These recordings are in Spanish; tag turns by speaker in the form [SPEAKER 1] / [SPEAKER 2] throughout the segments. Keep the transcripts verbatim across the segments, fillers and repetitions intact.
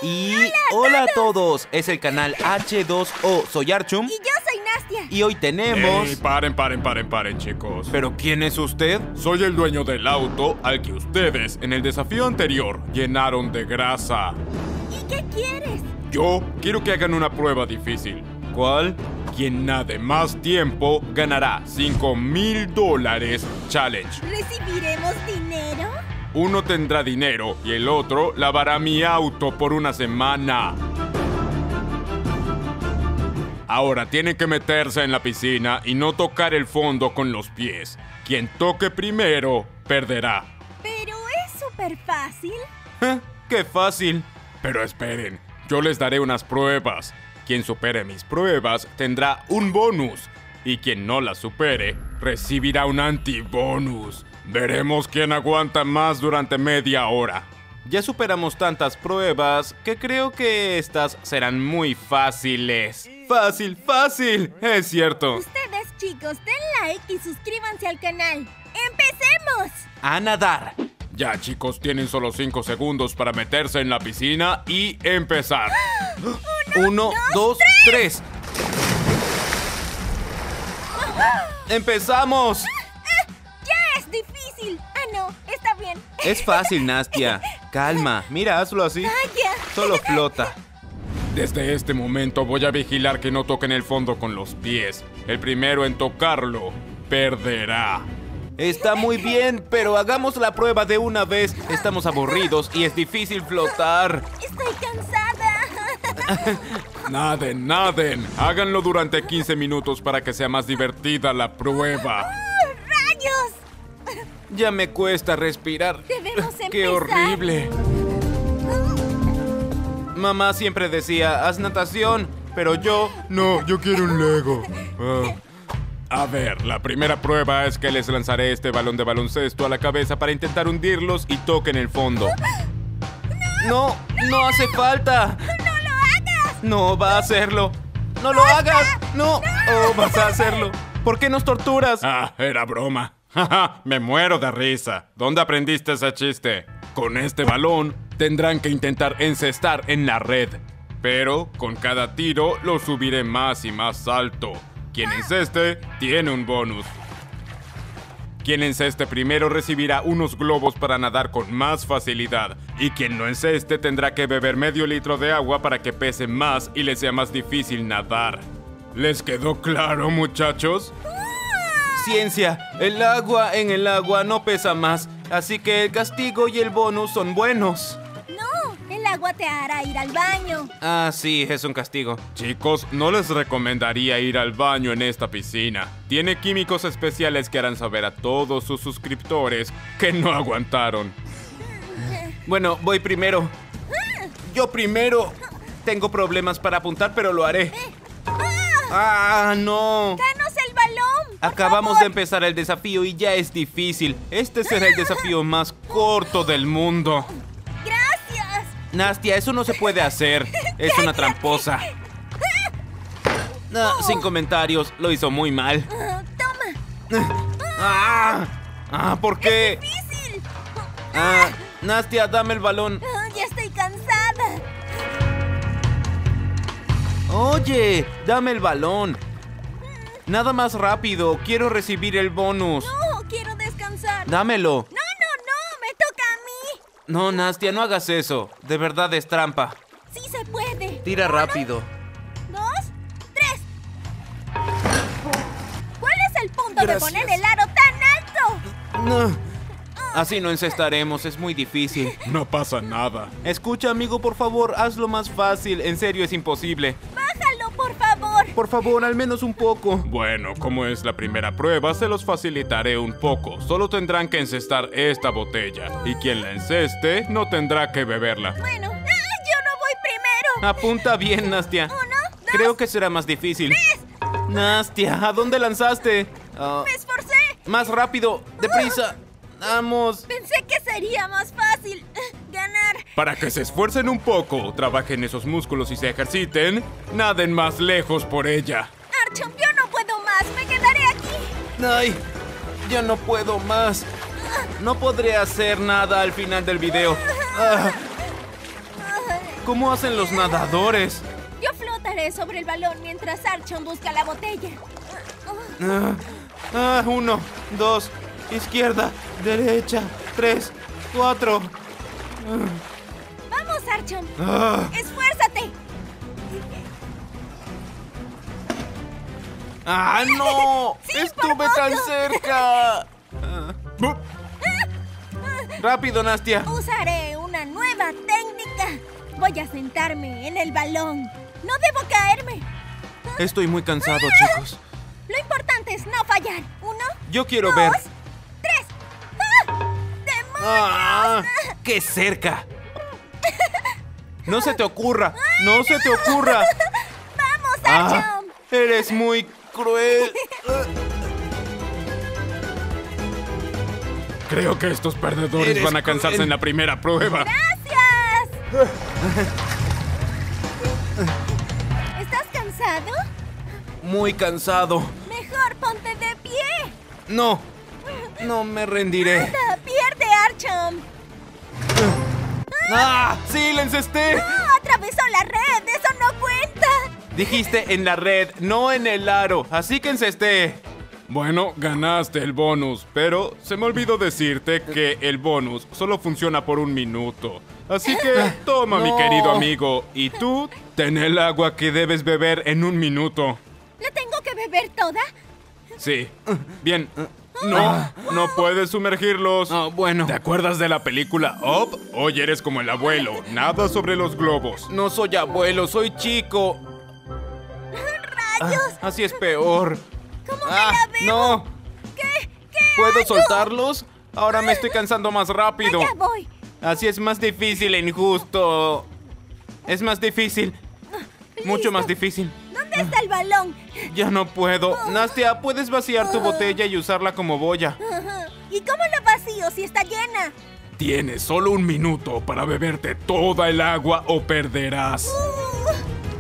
[SPEAKER 1] Y hola, hola a todos, es el canal H dos O, soy Archum.
[SPEAKER 2] Y yo soy Nastia.
[SPEAKER 1] Y hoy tenemos...
[SPEAKER 3] Ey, paren, paren, paren, paren, chicos.
[SPEAKER 1] ¿Pero quién es usted?
[SPEAKER 3] Soy el dueño del auto al que ustedes, en el desafío anterior, llenaron de grasa.
[SPEAKER 2] ¿Y qué quieres?
[SPEAKER 3] Yo quiero que hagan una prueba difícil.
[SPEAKER 1] ¿Cuál?
[SPEAKER 3] Quien nade más tiempo ganará cinco mil dólares challenge.
[SPEAKER 2] ¿Recibiremos dinero?
[SPEAKER 3] Uno tendrá dinero y el otro lavará mi auto por una semana. Ahora tienen que meterse en la piscina y no tocar el fondo con los pies. Quien toque primero, perderá.
[SPEAKER 2] Pero es súper fácil.
[SPEAKER 1] ¿Eh? ¡Qué fácil!
[SPEAKER 3] Pero esperen, yo les daré unas pruebas. Quien supere mis pruebas tendrá un bonus. Y quien no las supere, recibirá un antibonus. Veremos quién aguanta más durante media hora.
[SPEAKER 1] Ya superamos tantas pruebas que creo que estas serán muy fáciles. ¡Fácil, fácil! Es cierto.
[SPEAKER 2] Ustedes, chicos, den like y suscríbanse al canal. ¡Empecemos!
[SPEAKER 1] ¡A nadar!
[SPEAKER 3] Ya, chicos, tienen solo cinco segundos para meterse en la piscina y empezar.
[SPEAKER 1] Uno, Uno dos, dos, tres. tres. ¡Empezamos!
[SPEAKER 2] ¡Ya es difícil! Ah, no, está bien.
[SPEAKER 1] Es fácil, Nastia. Calma, mira, hazlo así.
[SPEAKER 2] Vaya.
[SPEAKER 1] Solo flota.
[SPEAKER 3] Desde este momento voy a vigilar que no toquen el fondo con los pies. El primero en tocarlo, perderá.
[SPEAKER 1] Está muy bien, pero hagamos la prueba de una vez. Estamos aburridos y es difícil flotar.
[SPEAKER 2] Estoy cansada.
[SPEAKER 3] Naden, naden. Háganlo durante quince minutos para que sea más divertida la prueba.
[SPEAKER 2] ¡Oh, rayos!
[SPEAKER 1] Ya me cuesta respirar.
[SPEAKER 2] Debemos empezar.
[SPEAKER 1] ¡Qué horrible! Mamá siempre decía, haz natación, pero yo...
[SPEAKER 3] No, yo quiero un Lego. Ah. A ver, la primera prueba es que les lanzaré este balón de baloncesto a la cabeza para intentar hundirlos y toquen el fondo.
[SPEAKER 1] ¡No! ¡No hace falta!
[SPEAKER 2] ¡No lo hagas!
[SPEAKER 1] ¡No va a hacerlo! ¡No lo hagas! ¡No! ¡Oh, vas a hacerlo! ¿Por qué nos torturas?
[SPEAKER 3] Ah, era broma. Me muero de risa. ¿Dónde aprendiste ese chiste? Con este balón tendrán que intentar encestar en la red. Pero con cada tiro lo subiré más y más alto. Quien enceste tiene un bonus. Quien enceste primero recibirá unos globos para nadar con más facilidad. Y quien no enceste tendrá que beber medio litro de agua para que pese más y le sea más difícil nadar. ¿Les quedó claro, muchachos?
[SPEAKER 1] Ciencia, el agua en el agua no pesa más, así que el castigo y el bonus son buenos.
[SPEAKER 2] No, el agua te hará ir al baño.
[SPEAKER 1] Ah, sí, es un castigo.
[SPEAKER 3] Chicos, no les recomendaría ir al baño en esta piscina. Tiene químicos especiales que harán saber a todos sus suscriptores que no aguantaron.
[SPEAKER 1] Bueno, voy primero. Yo primero. Tengo problemas para apuntar, pero lo haré. ¡Ah, no!
[SPEAKER 2] ¡Danos el balón!
[SPEAKER 1] Acabamos de empezar el desafío y ya es difícil. Este será el desafío más corto del mundo.
[SPEAKER 2] ¡Gracias!
[SPEAKER 1] Nastia, eso no se puede hacer. Es una tramposa. Ah, sin comentarios, lo hizo muy mal.
[SPEAKER 2] Uh, toma.
[SPEAKER 1] ¡Ah! ¡Ah! ¿Por qué?
[SPEAKER 2] ¡Es difícil!
[SPEAKER 1] Ah, Nastia, dame el balón.
[SPEAKER 2] Uh, ya estoy cansada.
[SPEAKER 1] Oye, dame el balón. Nada más rápido, quiero recibir el bonus.
[SPEAKER 2] No, quiero descansar.
[SPEAKER 1] Dámelo.
[SPEAKER 2] No, no, no, me toca a mí.
[SPEAKER 1] No, Nastia, no hagas eso. De verdad es trampa.
[SPEAKER 2] Sí se puede.
[SPEAKER 1] Tira
[SPEAKER 2] Uno,
[SPEAKER 1] rápido.
[SPEAKER 2] Dos, tres. ¿Cuál es el punto
[SPEAKER 1] Gracias.
[SPEAKER 2] de poner el aro tan alto?
[SPEAKER 1] No. Así no encestaremos, es muy difícil.
[SPEAKER 3] No pasa nada.
[SPEAKER 1] Escucha, amigo, por favor, hazlo más fácil. En serio, es imposible.
[SPEAKER 2] Bájalo, por favor.
[SPEAKER 1] Por favor, al menos un poco.
[SPEAKER 3] Bueno, como es la primera prueba, se los facilitaré un poco. Solo tendrán que encestar esta botella. Y quien la enceste no tendrá que beberla.
[SPEAKER 2] Bueno, ¡ah, yo no voy primero!
[SPEAKER 1] Apunta bien, Nastia.
[SPEAKER 2] Uno, dos,
[SPEAKER 1] Creo que será más difícil.
[SPEAKER 2] tres.
[SPEAKER 1] Nastia, ¿a dónde lanzaste? Ah,
[SPEAKER 2] ¡Me esforcé!
[SPEAKER 1] más rápido, deprisa. Vamos.
[SPEAKER 2] Pensé que sería más fácil eh, ganar.
[SPEAKER 3] Para que se esfuercen un poco, trabajen esos músculos y se ejerciten, naden más lejos por ella.
[SPEAKER 2] Archum, yo no puedo más. Me quedaré aquí.
[SPEAKER 1] Ay, ya no puedo más. No podré hacer nada al final del video. Ah, ¿Cómo hacen los nadadores?
[SPEAKER 2] Yo flotaré sobre el balón mientras Archon busca la botella.
[SPEAKER 1] Ah, ah, uno, dos, izquierda, derecha, tres, cuatro.
[SPEAKER 2] ¡Vamos, Archon!
[SPEAKER 1] Ah,
[SPEAKER 2] ¡Esfuérzate!
[SPEAKER 1] ¡Ah, no!
[SPEAKER 2] Sí,
[SPEAKER 1] ¡Estuve
[SPEAKER 2] por
[SPEAKER 1] tan
[SPEAKER 2] poco.
[SPEAKER 1] cerca! Ah. ¡Rápido, Nastia!
[SPEAKER 2] Usaré una nueva técnica. Voy a sentarme en el balón. No debo caerme.
[SPEAKER 1] Estoy muy cansado, chicos.
[SPEAKER 2] Lo importante es no fallar. Uno,
[SPEAKER 1] Yo quiero
[SPEAKER 2] dos,
[SPEAKER 1] ver.
[SPEAKER 2] tres. ¡Ah! ¡Demonios!
[SPEAKER 1] ¡Ah! ¡Qué cerca! ¡No se te ocurra! ¡No se te ocurra!
[SPEAKER 2] ¡Vamos,
[SPEAKER 1] Ah,
[SPEAKER 2] Archon!
[SPEAKER 1] ¡Eres muy cruel!
[SPEAKER 3] Creo que estos perdedores
[SPEAKER 1] Eres
[SPEAKER 3] van a cansarse
[SPEAKER 1] cruel.
[SPEAKER 3] en la primera prueba.
[SPEAKER 2] ¡Gracias! ¿Estás cansado?
[SPEAKER 1] Muy cansado.
[SPEAKER 2] Mejor ponte de pie.
[SPEAKER 1] No, no me rendiré.
[SPEAKER 2] ¡Anda, pierde, Archon!
[SPEAKER 1] ¡Ah! ¡Sí, la encesté!
[SPEAKER 2] ¡No! ¡Atravesó la red! ¡Eso no cuenta!
[SPEAKER 1] Dijiste en la red, no en el aro. Así que encesté.
[SPEAKER 3] Bueno, ganaste el bonus, pero se me olvidó decirte que el bonus solo funciona por un minuto. Así que toma, mi
[SPEAKER 1] No.
[SPEAKER 3] querido amigo, y tú ten el agua que debes beber en un minuto.
[SPEAKER 2] ¿La tengo que beber toda?
[SPEAKER 3] Sí. Bien. No, no puedes sumergirlos.
[SPEAKER 1] Ah, bueno.
[SPEAKER 3] ¿Te acuerdas de la película Up? Hoy eres como el abuelo, nada sobre los globos.
[SPEAKER 1] No soy abuelo, soy chico.
[SPEAKER 2] ¡Rayos!
[SPEAKER 1] Ah, así es peor.
[SPEAKER 2] ¿Cómo me
[SPEAKER 1] Ah,
[SPEAKER 2] la bebo?
[SPEAKER 1] no.
[SPEAKER 2] ¿Qué? ¿Qué
[SPEAKER 1] ¿Puedo
[SPEAKER 2] hago?
[SPEAKER 1] soltarlos? Ahora me estoy cansando más rápido.
[SPEAKER 2] Ya voy.
[SPEAKER 1] Así es más difícil e injusto. Es más difícil. Mucho
[SPEAKER 2] Listo.
[SPEAKER 1] más difícil.
[SPEAKER 2] ¿Dónde está el balón?
[SPEAKER 1] Ya no puedo. Nastia, ¿puedes vaciar tu botella y usarla como boya?
[SPEAKER 2] Ajá. ¿Y cómo la vacío si está llena?
[SPEAKER 3] Tienes solo un minuto para beberte toda el agua o perderás.
[SPEAKER 2] Uh.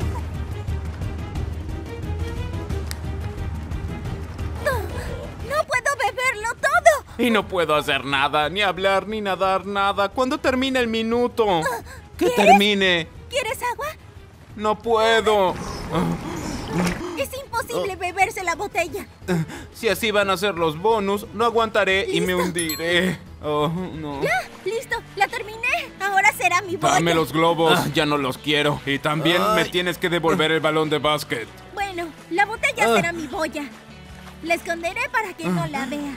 [SPEAKER 2] No, no puedo beberlo todo.
[SPEAKER 1] Y no puedo hacer nada, ni hablar, ni nadar, nada. ¿Cuándo termina el minuto? Que
[SPEAKER 2] ¿quieres?
[SPEAKER 1] termine.
[SPEAKER 2] ¿Quieres agua?
[SPEAKER 1] No puedo.
[SPEAKER 2] Es imposible beberse la botella.
[SPEAKER 1] Si así van a ser los bonus, no aguantaré y me
[SPEAKER 2] Listo.
[SPEAKER 1] hundiré. Oh, no.
[SPEAKER 2] Ya, listo, la terminé. Ahora será mi boya.
[SPEAKER 3] Dame los globos.
[SPEAKER 1] Ah, ya no los quiero.
[SPEAKER 3] Y también me
[SPEAKER 1] Ay.
[SPEAKER 3] tienes que devolver el balón de básquet.
[SPEAKER 2] Bueno, la botella
[SPEAKER 1] Ah.
[SPEAKER 2] será mi boya. La esconderé para que no la vea.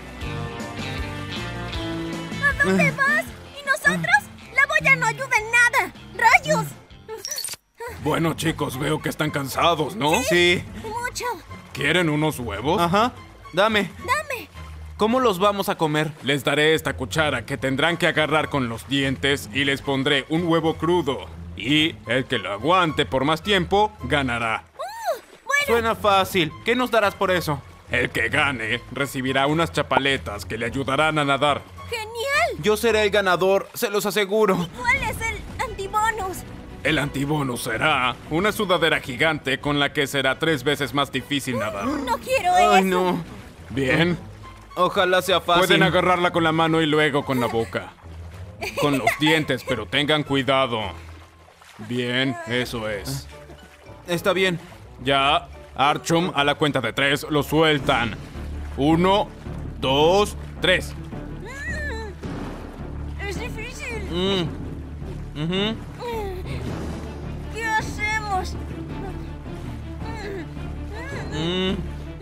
[SPEAKER 2] ¿A dónde vas? ¿Y nosotros? La boya no ayuda en nada. ¡Rayos!
[SPEAKER 3] Bueno, chicos, veo que están cansados, ¿no?
[SPEAKER 1] Sí.
[SPEAKER 2] Mucho.
[SPEAKER 3] ¿Quieren unos huevos?
[SPEAKER 1] Ajá. Dame.
[SPEAKER 2] Dame.
[SPEAKER 1] ¿Cómo los vamos a comer?
[SPEAKER 3] Les daré esta cuchara que tendrán que agarrar con los dientes y les pondré un huevo crudo. Y el que lo aguante por más tiempo, ganará.
[SPEAKER 2] Bueno,
[SPEAKER 1] Suena fácil. ¿Qué nos darás por eso?
[SPEAKER 3] El que gane recibirá unas chapaletas que le ayudarán a nadar.
[SPEAKER 2] genial.
[SPEAKER 1] Yo seré el ganador, se los aseguro.
[SPEAKER 2] ¿Cuál es el antibonus?
[SPEAKER 3] El antibonus será una sudadera gigante con la que será tres veces más difícil nadar.
[SPEAKER 2] No quiero
[SPEAKER 1] Ay,
[SPEAKER 2] eso.
[SPEAKER 1] no.
[SPEAKER 3] Bien,
[SPEAKER 1] Ojalá sea fácil.
[SPEAKER 3] pueden agarrarla con la mano y luego con la boca. Con los dientes, pero tengan cuidado. Bien, eso es.
[SPEAKER 1] Está bien.
[SPEAKER 3] Ya, Archum, a la cuenta de tres, lo sueltan. Uno, dos, tres.
[SPEAKER 2] Es difícil.
[SPEAKER 1] Mm. Ujú.
[SPEAKER 2] ¿Qué hacemos?
[SPEAKER 1] Mm.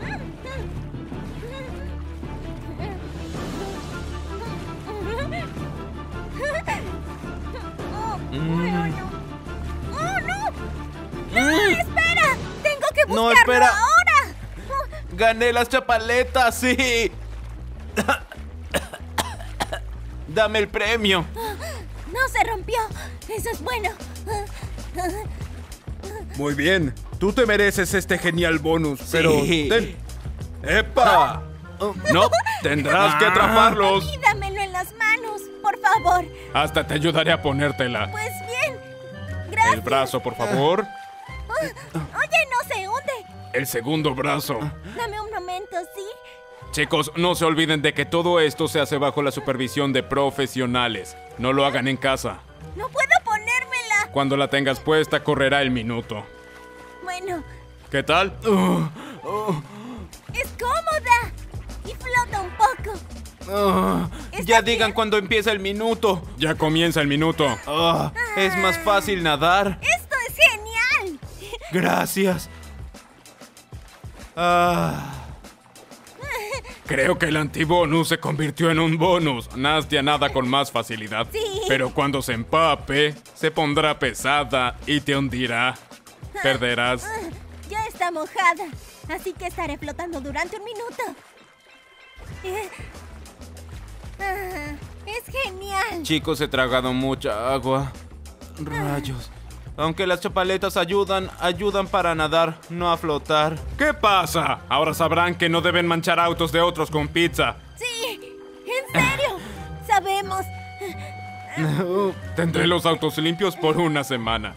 [SPEAKER 2] Oh, no. ¡Oh, no! ¡No, espera! ¡Tengo que buscarlo
[SPEAKER 1] No, espera.
[SPEAKER 2] ahora!
[SPEAKER 1] Gané las chapaletas, sí. Dame el premio.
[SPEAKER 2] No se rompió. Eso es bueno.
[SPEAKER 3] Muy bien, tú te mereces este genial bonus, pero...
[SPEAKER 1] Sí.
[SPEAKER 3] ten- ¡Epa! No, tendrás que
[SPEAKER 1] Ah.
[SPEAKER 3] atraparlos.
[SPEAKER 2] Y dámelo en las manos, por favor.
[SPEAKER 3] Hasta te ayudaré a ponértela.
[SPEAKER 2] Pues bien. Gracias.
[SPEAKER 3] El brazo, por favor.
[SPEAKER 2] Oye, no se hunde.
[SPEAKER 3] El segundo brazo.
[SPEAKER 2] Dame un momento, ¿sí?
[SPEAKER 3] Chicos, no se olviden de que todo esto se hace bajo la supervisión de profesionales. No lo hagan en casa.
[SPEAKER 2] No puedo ponérmela.
[SPEAKER 3] Cuando la tengas puesta, correrá el minuto.
[SPEAKER 2] Bueno,
[SPEAKER 3] ¿Qué tal?
[SPEAKER 1] Uh, uh,
[SPEAKER 2] es cómoda y flota un poco.
[SPEAKER 1] uh,
[SPEAKER 2] ¿Está
[SPEAKER 1] ya
[SPEAKER 2] bien?
[SPEAKER 1] digan cuando empieza el minuto.
[SPEAKER 3] Ya comienza el minuto.
[SPEAKER 1] Ah, es más fácil nadar.
[SPEAKER 2] ¡Esto es genial!
[SPEAKER 1] Gracias. Ah,
[SPEAKER 3] Creo que el antibonus se convirtió en un bonus. Nastia nada con más facilidad.
[SPEAKER 2] Sí.
[SPEAKER 3] Pero cuando se empape, se pondrá pesada y te hundirá. Perderás.
[SPEAKER 2] Ah, ya está mojada, así que estaré flotando durante un minuto. Eh, ah, es genial.
[SPEAKER 1] chicos, he tragado mucha agua. Rayos. Aunque las chapaletas ayudan, ayudan para nadar, no a flotar.
[SPEAKER 3] ¿Qué pasa? Ahora sabrán que no deben manchar autos de otros con pizza.
[SPEAKER 2] Sí, en serio. Sabemos.
[SPEAKER 1] Uh,
[SPEAKER 3] Tendré los autos limpios por una semana.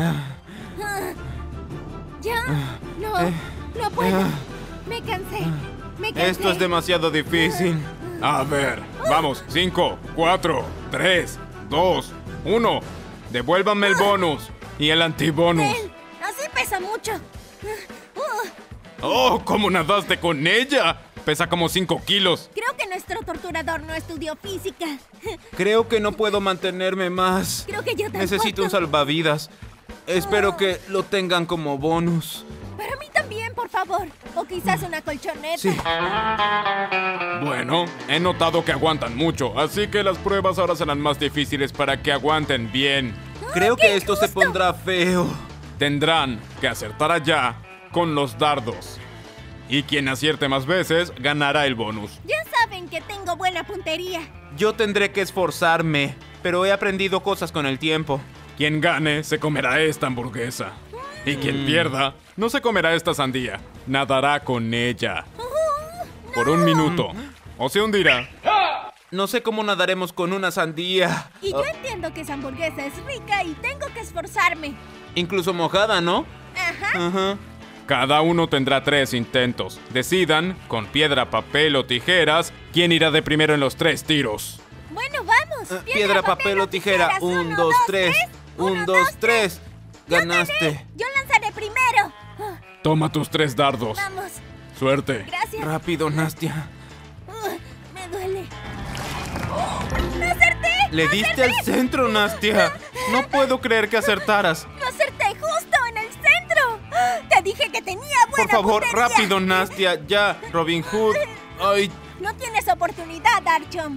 [SPEAKER 2] Ya. No,
[SPEAKER 1] Eh,
[SPEAKER 2] no puedo.
[SPEAKER 1] eh.
[SPEAKER 2] Me cansé. Me cansé.
[SPEAKER 1] Esto es demasiado difícil.
[SPEAKER 3] A ver, vamos. Cinco, cuatro, tres, dos, uno. Devuélvanme el bonus y el antibonus.
[SPEAKER 2] Él, así pesa mucho. Uh,
[SPEAKER 3] ¡Oh! ¿Cómo nadaste con ella? Pesa como cinco kilos.
[SPEAKER 2] creo que nuestro torturador no estudió física.
[SPEAKER 1] Creo que no puedo mantenerme más.
[SPEAKER 2] Creo que yo tampoco.
[SPEAKER 1] Necesito un salvavidas. Espero que lo tengan como bonus.
[SPEAKER 2] Para mí también, por favor. O quizás una colchoneta.
[SPEAKER 1] Sí.
[SPEAKER 3] Bueno, he notado que aguantan mucho, así que las pruebas ahora serán más difíciles para que aguanten bien.
[SPEAKER 1] Creo
[SPEAKER 2] ¡Qué
[SPEAKER 1] que esto se
[SPEAKER 2] injusto!
[SPEAKER 1] pondrá feo.
[SPEAKER 3] Tendrán que acertar allá con los dardos. Y quien acierte más veces ganará el bonus.
[SPEAKER 2] Ya saben que tengo buena puntería.
[SPEAKER 1] Yo tendré que esforzarme, pero he aprendido cosas con el tiempo.
[SPEAKER 3] Quien gane se comerá esta hamburguesa. Y quien pierda no se comerá esta sandía. Nadará con ella. Por un minuto. O se hundirá.
[SPEAKER 1] No sé cómo nadaremos con una sandía.
[SPEAKER 2] Y yo
[SPEAKER 1] Ah,
[SPEAKER 2] entiendo que esa hamburguesa es rica y tengo que esforzarme.
[SPEAKER 1] incluso mojada, ¿no?
[SPEAKER 2] Ajá.
[SPEAKER 1] Ajá.
[SPEAKER 3] Cada uno tendrá tres intentos. Decidan, con piedra, papel o tijeras, quién irá de primero en los tres tiros.
[SPEAKER 2] Bueno, vamos.
[SPEAKER 1] Ah, Piedra, papel o tijera.
[SPEAKER 2] tijeras.
[SPEAKER 1] Un,
[SPEAKER 2] Uno,
[SPEAKER 1] dos, tres.
[SPEAKER 2] Uno,
[SPEAKER 1] Un, dos, tres.
[SPEAKER 2] Yo
[SPEAKER 1] Ganaste.
[SPEAKER 2] gané. Yo lanzaré primero. Ah,
[SPEAKER 3] Toma tus tres dardos.
[SPEAKER 2] Vamos.
[SPEAKER 3] Suerte.
[SPEAKER 2] Gracias.
[SPEAKER 1] Rápido, Nastia.
[SPEAKER 2] Uh, me duele. ¡Lo acerté!
[SPEAKER 1] Le
[SPEAKER 2] ¡Lo
[SPEAKER 1] diste al
[SPEAKER 2] acerté!
[SPEAKER 1] centro, Nastia. No puedo creer que acertaras.
[SPEAKER 2] ¡Lo acerté justo en el centro! Te dije que tenía
[SPEAKER 1] Por
[SPEAKER 2] buena
[SPEAKER 1] favor,
[SPEAKER 2] puntería.
[SPEAKER 1] rápido, Nastia. Ya, Robin Hood. Ay,
[SPEAKER 2] No tienes oportunidad, Archon.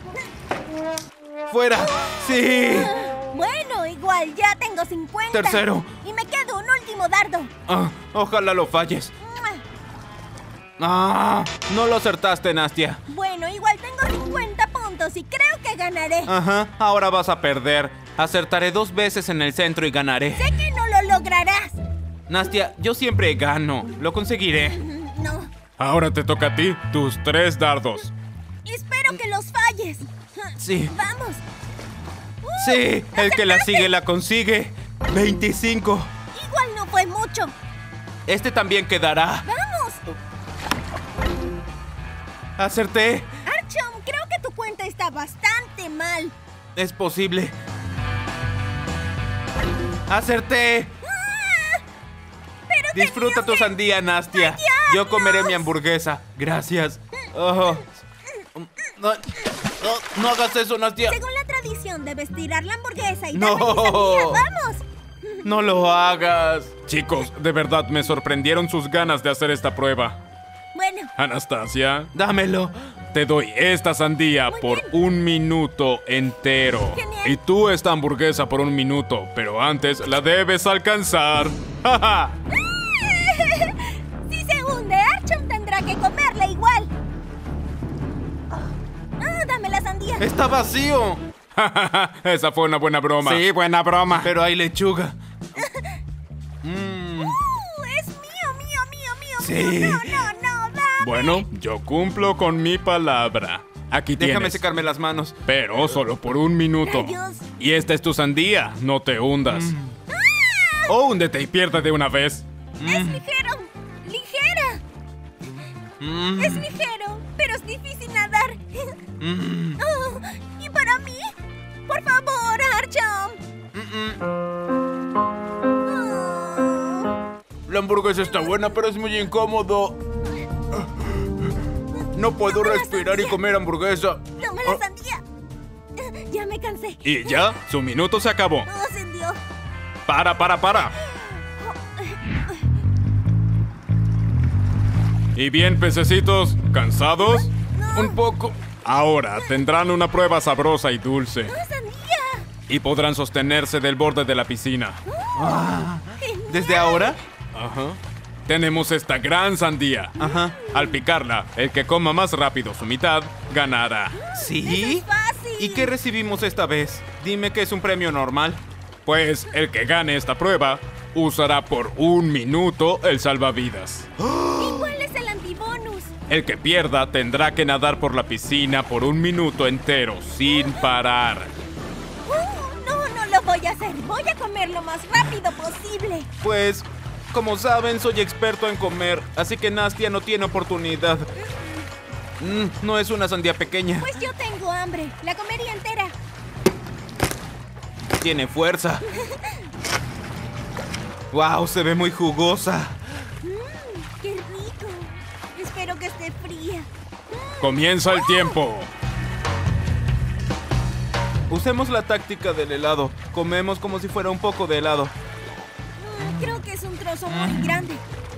[SPEAKER 1] fuera. Sí.
[SPEAKER 2] Bueno, igual ya tengo cincuenta.
[SPEAKER 1] Tercero.
[SPEAKER 2] Y me quedo un último dardo.
[SPEAKER 1] Ah, ojalá lo falles. Ah, no lo acertaste, Nastia.
[SPEAKER 2] Bueno, igual tengo cincuenta puntos y creo que ganaré.
[SPEAKER 1] Ajá, ahora vas a perder. Acertaré dos veces en el centro y ganaré.
[SPEAKER 2] Sé que no lo lograrás.
[SPEAKER 1] Nastia, yo siempre gano. Lo conseguiré.
[SPEAKER 2] No.
[SPEAKER 3] Ahora te toca a ti tus tres dardos.
[SPEAKER 2] Espero que los falles.
[SPEAKER 1] Sí.
[SPEAKER 2] Vamos.
[SPEAKER 1] Sí, el que la sigue la consigue. veinticinco.
[SPEAKER 2] Igual no fue mucho.
[SPEAKER 1] Este también quedará.
[SPEAKER 2] Vamos.
[SPEAKER 1] Acerté.
[SPEAKER 2] Archon, creo que tu cuenta está bastante mal.
[SPEAKER 1] Es posible. Acerté.
[SPEAKER 2] ¡Ah! Pero
[SPEAKER 1] Disfruta
[SPEAKER 2] tenía
[SPEAKER 1] tu
[SPEAKER 2] que-
[SPEAKER 1] sandía, Nastia.
[SPEAKER 2] ¡Ay,
[SPEAKER 1] Yo comeré
[SPEAKER 2] diablos!
[SPEAKER 1] mi hamburguesa. Gracias. Oh. No, no, no hagas eso, Nastia.
[SPEAKER 2] Según la tradición, debes tirar la hamburguesa y
[SPEAKER 1] No.
[SPEAKER 2] darme mi sandía. ¡Vamos!
[SPEAKER 1] No lo hagas.
[SPEAKER 3] Chicos, de verdad me sorprendieron sus ganas de hacer esta prueba.
[SPEAKER 2] Bueno,
[SPEAKER 3] Anastasia,
[SPEAKER 1] Dámelo.
[SPEAKER 3] te doy esta sandía
[SPEAKER 2] Muy
[SPEAKER 3] por
[SPEAKER 2] bien.
[SPEAKER 3] un minuto entero.
[SPEAKER 2] Genial.
[SPEAKER 3] Y tú esta hamburguesa por un minuto, pero antes la debes alcanzar. ¡Ja, ja!
[SPEAKER 2] si se hunde, Archon tendrá que comerla igual. Ah, dame la sandía.
[SPEAKER 1] Está vacío.
[SPEAKER 3] Ja, ja, ja. Esa fue una buena broma.
[SPEAKER 1] Sí, buena broma. Pero hay lechuga.
[SPEAKER 2] Uh, es mío, mío, mío, mío.
[SPEAKER 1] Sí.
[SPEAKER 2] mío. No, no, no, dame.
[SPEAKER 3] Bueno, yo cumplo con mi palabra. Aquí
[SPEAKER 1] Déjame
[SPEAKER 3] tienes.
[SPEAKER 1] secarme las manos.
[SPEAKER 3] Pero solo por un minuto.
[SPEAKER 2] Rayos.
[SPEAKER 3] Y esta es tu sandía, no te hundas.
[SPEAKER 2] ¡Ah!
[SPEAKER 3] O húndete y pierde de una vez.
[SPEAKER 2] Es ligero. Ligera.
[SPEAKER 1] Mm,
[SPEAKER 2] Es ligero, pero es difícil nadar.
[SPEAKER 1] mm.
[SPEAKER 2] Oh, ¿y para mí? Por favor, Archon.
[SPEAKER 1] La hamburguesa está buena, pero es muy incómodo. No puedo
[SPEAKER 2] Toma la
[SPEAKER 1] respirar y
[SPEAKER 2] sandía.
[SPEAKER 1] comer hamburguesa.
[SPEAKER 2] ¡Toma la sandía! Ya me cansé.
[SPEAKER 3] Y ya, su minuto se acabó.
[SPEAKER 2] Oh, ascendió.
[SPEAKER 3] Para, para, para. ¿Y bien, pececitos? ¿Cansados?
[SPEAKER 1] Un poco.
[SPEAKER 3] Ahora tendrán una prueba sabrosa y dulce.
[SPEAKER 2] ¡Oh, sandía!
[SPEAKER 3] Y podrán sostenerse del borde de la piscina.
[SPEAKER 2] Genial.
[SPEAKER 1] ¿Desde ahora?
[SPEAKER 3] Ajá. Tenemos esta gran sandía.
[SPEAKER 1] Ajá.
[SPEAKER 3] Al picarla, el que coma más rápido su mitad, ganará.
[SPEAKER 1] ¿Sí?
[SPEAKER 2] ¡Es fácil!
[SPEAKER 1] ¿Y qué recibimos esta vez? Dime que es un premio normal.
[SPEAKER 3] Pues el que gane esta prueba usará por un minuto el salvavidas.
[SPEAKER 2] ¿Y cuál es el antibonus?
[SPEAKER 3] El que pierda tendrá que nadar por la piscina por un minuto entero, sin parar.
[SPEAKER 2] Uh, no, no lo voy a hacer. Voy a comer lo más rápido posible.
[SPEAKER 1] Pues, como saben, soy experto en comer, así que Nastia no tiene oportunidad. Mm, no es una sandía pequeña.
[SPEAKER 2] Pues yo tengo hambre. La comería entera.
[SPEAKER 1] Tiene fuerza. ¡Wow! Se ve muy jugosa.
[SPEAKER 2] Mmm, ¡qué rico! Espero que esté fría.
[SPEAKER 3] Comienza el tiempo.
[SPEAKER 1] Usemos la táctica del helado. Comemos como si fuera un poco de helado.
[SPEAKER 2] Mm, creo que es un trozo muy grande.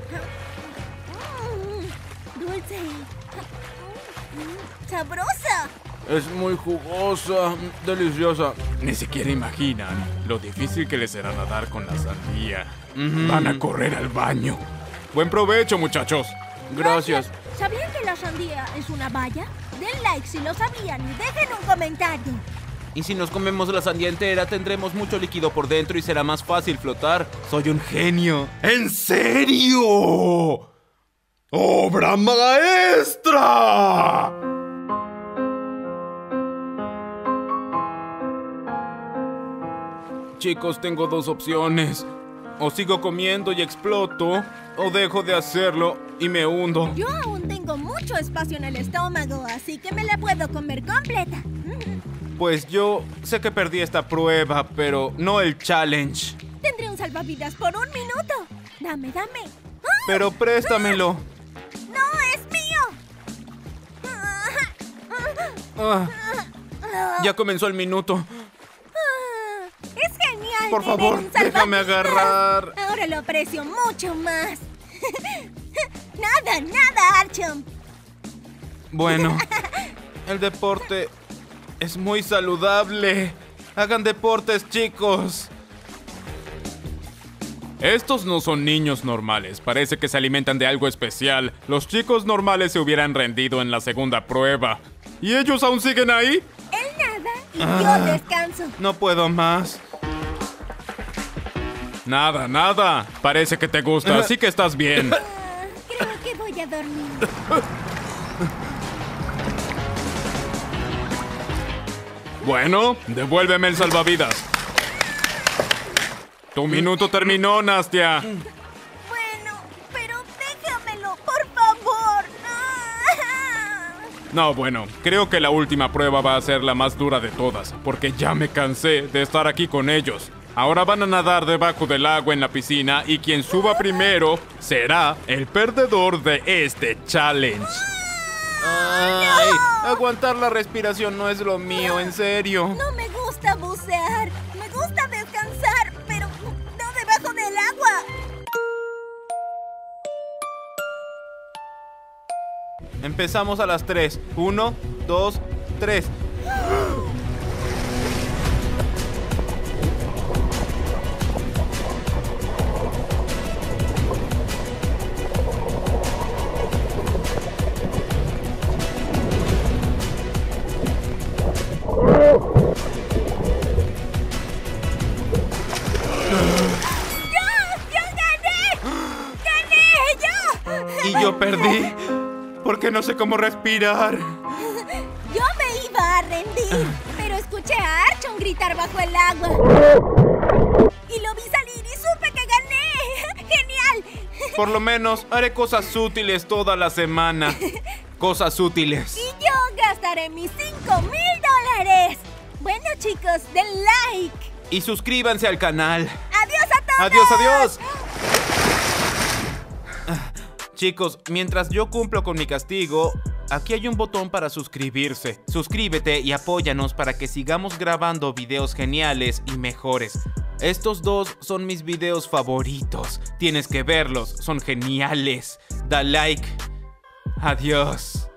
[SPEAKER 2] Mm, dulce y mm, sabrosa.
[SPEAKER 1] Es muy jugosa, deliciosa.
[SPEAKER 3] Ni siquiera imaginan lo difícil que les será nadar con la sandía. Van a correr al baño. Buen provecho, muchachos.
[SPEAKER 1] Gracias.
[SPEAKER 2] ¿Sabían que la sandía es una valla? Den like si lo sabían y dejen un comentario.
[SPEAKER 1] Y si nos comemos la sandía entera, tendremos mucho líquido por dentro y será más fácil flotar. Soy un genio.
[SPEAKER 3] ¿En serio? ¡Obra maestra!
[SPEAKER 1] Chicos, tengo dos opciones. O sigo comiendo y exploto, o dejo de hacerlo y me hundo.
[SPEAKER 2] Yo aún tengo mucho espacio en el estómago, así que me la puedo comer completa. Mm.
[SPEAKER 1] Pues yo sé que perdí esta prueba, pero no el challenge.
[SPEAKER 2] Tendré un salvavidas por un minuto. Dame, dame. ¡Ah!
[SPEAKER 1] Pero préstamelo.
[SPEAKER 2] ¡No, es mío!
[SPEAKER 1] Ah, ya comenzó el minuto.
[SPEAKER 2] Ah, es genial.
[SPEAKER 1] Por
[SPEAKER 2] tener
[SPEAKER 1] favor,
[SPEAKER 2] un
[SPEAKER 1] déjame
[SPEAKER 2] salvavidas.
[SPEAKER 1] agarrar.
[SPEAKER 2] Ahora lo aprecio mucho más. Nada, nada, Archon.
[SPEAKER 1] Bueno, el deporte es muy saludable. Hagan deportes, chicos.
[SPEAKER 3] Estos no son niños normales. Parece que se alimentan de algo especial. Los chicos normales se hubieran rendido en la segunda prueba. ¿Y ellos aún siguen ahí?
[SPEAKER 2] Él nada y
[SPEAKER 1] Ah.
[SPEAKER 2] yo descanso.
[SPEAKER 1] No puedo más.
[SPEAKER 3] Nada, nada. Parece que te gusta, así que estás bien.
[SPEAKER 2] Ah, creo que voy a dormir.
[SPEAKER 3] Bueno, devuélveme el salvavidas. Tu minuto terminó, Nastia.
[SPEAKER 2] Bueno, pero déjamelo, por favor. Ah.
[SPEAKER 3] No, bueno, creo que la última prueba va a ser la más dura de todas, porque ya me cansé de estar aquí con ellos. Ahora van a nadar debajo del agua en la piscina y quien suba primero será el perdedor de este challenge.
[SPEAKER 1] Ay, aguantar la respiración no es lo mío, en serio.
[SPEAKER 2] No me gusta bucear. Me gusta descansar, pero no debajo del agua.
[SPEAKER 1] Empezamos a las tres. Uno, dos, tres.
[SPEAKER 2] ¡Yo gané! ¡Gané! ¡Yo!
[SPEAKER 1] Y yo perdí. Porque no sé cómo respirar.
[SPEAKER 2] Yo me iba a rendir, pero escuché a Archon gritar bajo el agua. Y lo vi salir y supe que gané. ¡Genial!
[SPEAKER 1] Por lo menos haré cosas útiles toda la semana. Cosas útiles.
[SPEAKER 2] Y yo gastaré mis cinco mil dólares. Bueno, chicos, den like.
[SPEAKER 1] Y suscríbanse al canal.
[SPEAKER 2] ¡Adiós a todos!
[SPEAKER 1] ¡Adiós, adiós! Ah, chicos, mientras yo cumplo con mi castigo, aquí hay un botón para suscribirse. Suscríbete y apóyanos para que sigamos grabando videos geniales y mejores. Estos dos son mis videos favoritos. Tienes que verlos, son geniales. Da like. Adiós.